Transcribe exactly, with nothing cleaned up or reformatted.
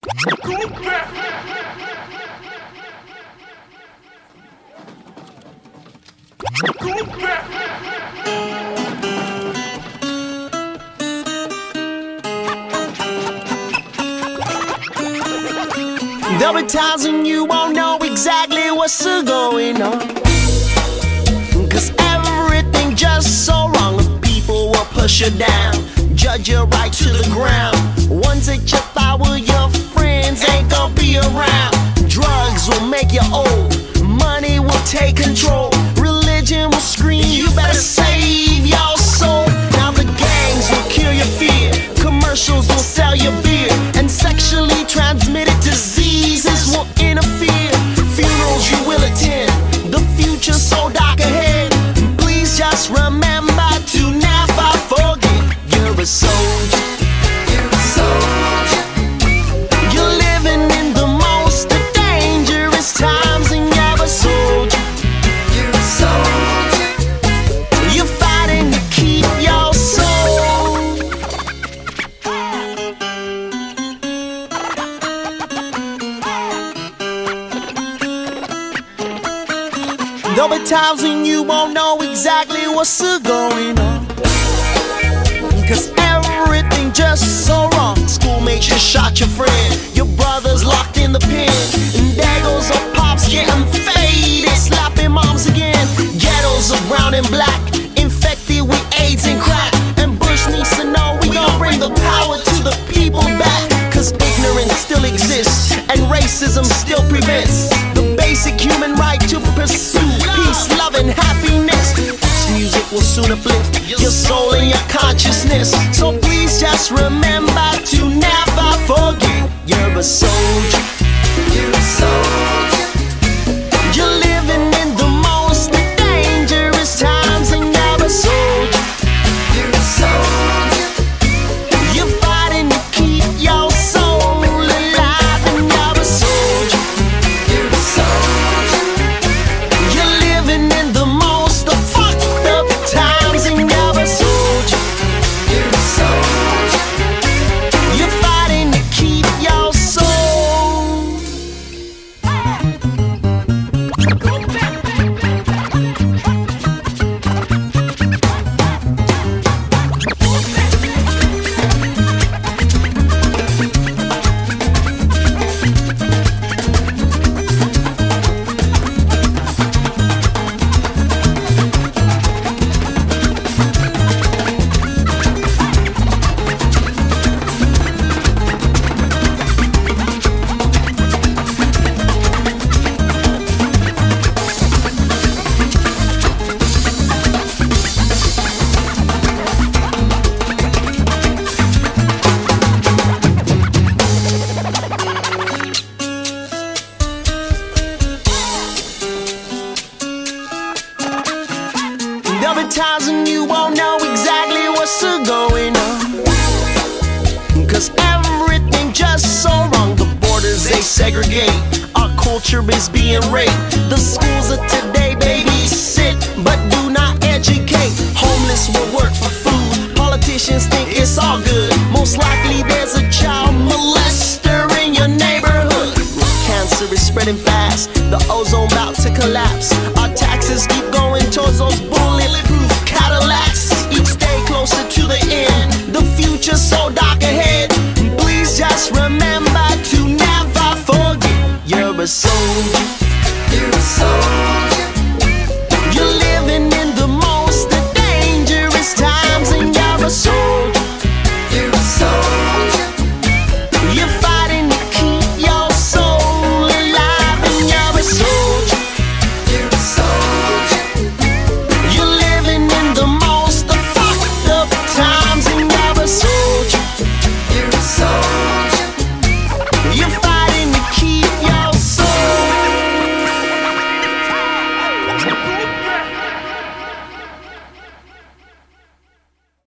There'll be times when you won't know exactly what's going on, 'cause everything just so wrong. People will push you down, judge you right to the ground. Ones that you thought were your friends ain't gonna be around. Drugs will make you old, money will take control, religion will scream, you better save your soul. Now the gangs will cure your fear, commercials will sell you beer, and sexually transmitted diseases will interfere. Funerals you will attend, the future so dark ahead. Please just remember to never forget, you're a soldier. You're a soldier. You're living in the most dangerous times, and you're a soldier. You're a soldier. You're fighting to keep your soul. There'll be times when you won't know exactly what's going on, 'cause everything just so wrong. Schoolmates just shot your friend, your brother's locked in the pen, and there goes a pops getting faded, slapping moms again. Ghettos are brown and black, infected with AIDS and crack, and Bush needs to know we gon' bring the power to the people back, 'cause ignorance still exists and racism still prevents the basic human right to pursue peace, love, and happiness. This music will soon uplift your soul and your consciousness, so please just remember to never forget, you're a soldier. You're a soldier. You're living in the most dangerous times, and you're a soldier. You're a soldier. You're fighting to keep your soul alive, and you're a soldier. You're a soldier. You're living in the most fucked up times, and you're a soldier. You're a soldier. You're fighting to keep your soul. There'll be times when you won't know exactly what's going on, 'cause everything just so wrong. The borders they segregate, our culture is being raped. The schools of today babysit but do not educate. Homeless will work for food, politicians think it's all good. Most likely there's a child molester in your neighborhood. Cancer is spreading fast, the ozone about to collapse. Our taxes keep going towards those bulletproof Cadillacs. Each day closer to the end, the future so dark ahead. Please just remember to never forget, you're a soldier. You're a soldier.